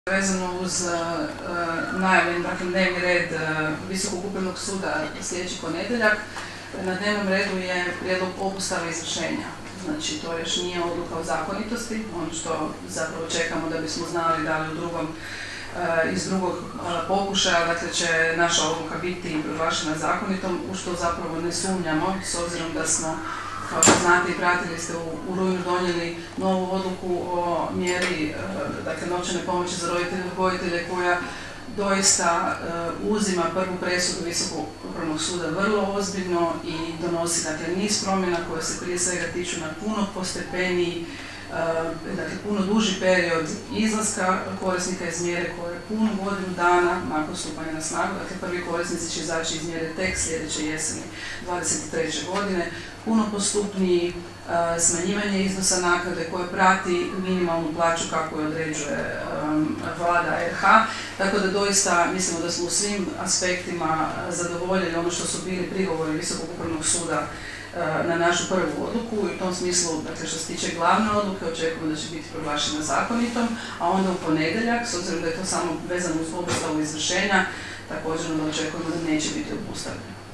Vezano uz najavljen dnevni red Visokog upravnog suda sljedeći ponedjeljak, na dnevnom redu je prijedlog obustave izvršenja. Znači, to još nije odluka o zakonitosti, ono što zapravo čekamo da bismo znali da li iz drugog pokušaja, dakle, će naša odluka biti proglašena zakonitom, u što zapravo ne sumnjamo, s obzirom da smo, kao što znate i pratili ste, u rujnu donijeli novu odluku o mjeri, dakle, novčane pomoći za roditelje i odgojitelje, koja doista uzima prvu presudu Visokog upravnog suda vrlo ozbiljno i donosi, dakle, niz promjena koje se prije svega tiču na puno postepeniji, dakle, puno duži period izlaska korisnika iz mjere koje je puno godinu dana nakon stupanja na snagu. Dakle, prvi korisnici će izaći iz mjere tek sljedeće jeseni 2023. godine. Puno postupniji, smanjivanje iznosa naknade koje prati minimalnu plaću kako je određuje vlada RH. Tako da doista mislimo da smo u svim aspektima zadovoljili ono što su bili prigovori Visokog upravnog suda na našu prvu odluku, i u tom smislu, dakle, što se tiče glavne odluke, očekujemo da će biti proglašena zakonitom, a onda u ponedjeljak, s obzirom da je to samo vezano uz obustavu izvršenja, također onda očekujemo da neće biti obustavljeno.